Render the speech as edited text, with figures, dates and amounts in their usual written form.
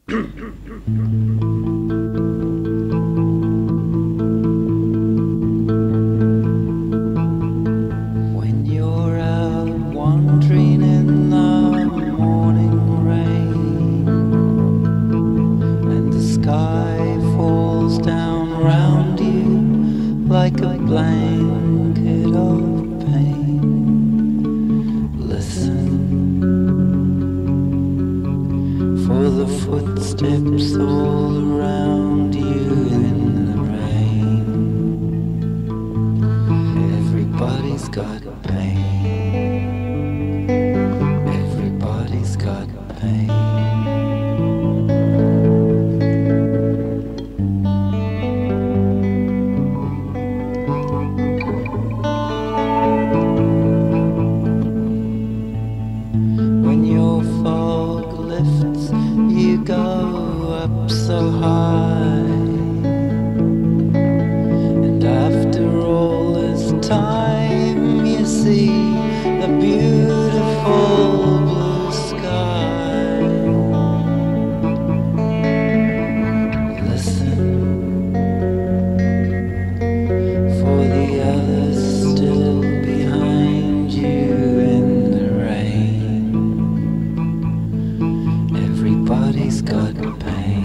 When you're out wandering in the morning rain and the sky falls down round you like a blanket of pain, listen for the footsteps all around you in the rain. Everybody's got pain. Everybody's got pain. When your fog lifts, you go up so high, and after all this time you see a beautiful blue sky. Listen for the others still behind you in the rain. Everybody's got pain.